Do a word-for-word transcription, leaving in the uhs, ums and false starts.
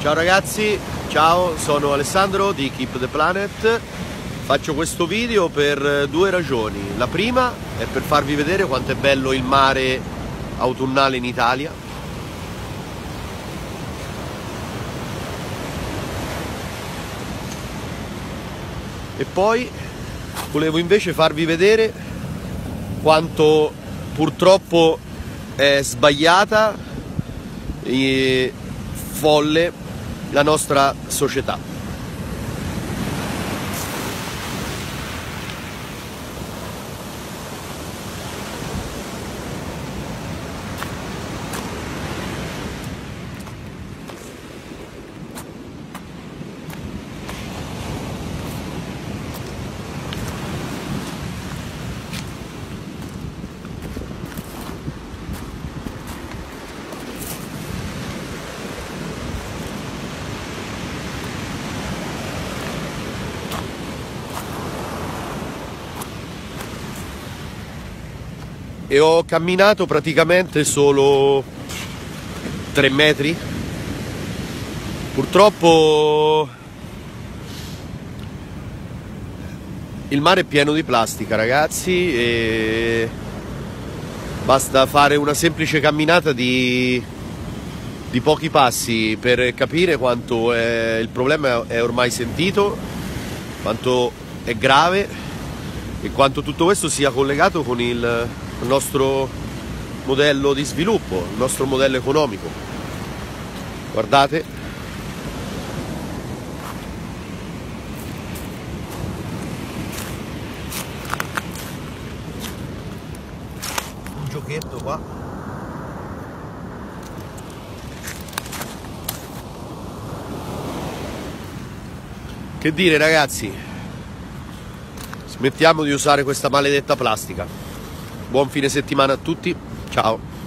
Ciao ragazzi, ciao, sono Alessandro di Keep the Planet. Faccio questo video per due ragioni. La prima è per farvi vedere quanto è bello il mare autunnale in Italia. E poi volevo invece farvi vedere quanto purtroppo è sbagliata e folle la nostra società. E ho camminato praticamente solo tre metri. Purtroppo il mare è pieno di plastica, ragazzi, e basta fare una semplice camminata di, di pochi passi per capire quanto è, il problema è ormai sentito, quanto è grave e quanto tutto questo sia collegato con il il nostro modello di sviluppo, il nostro modello economico. Guardate, un giochetto qua. Che dire ragazzi, smettiamo di usare questa maledetta plastica. Buon fine settimana a tutti, ciao!